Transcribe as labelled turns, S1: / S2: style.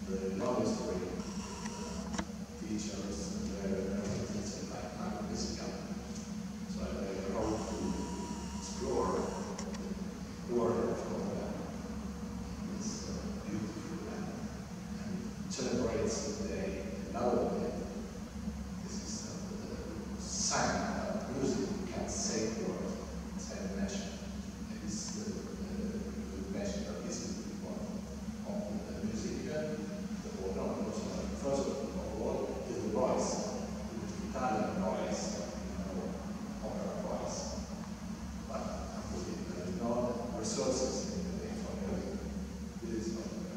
S1: the longest way teachers and teachers like musical. So I hope to explore the world of this beautiful and celebrates the day, another day. This is the sign of music. We can't say the word, say the nation. It is the national history of the music. The organ, first of all, is the voice, the Italian voice, opera voice. But there is no resources in the for music. This is not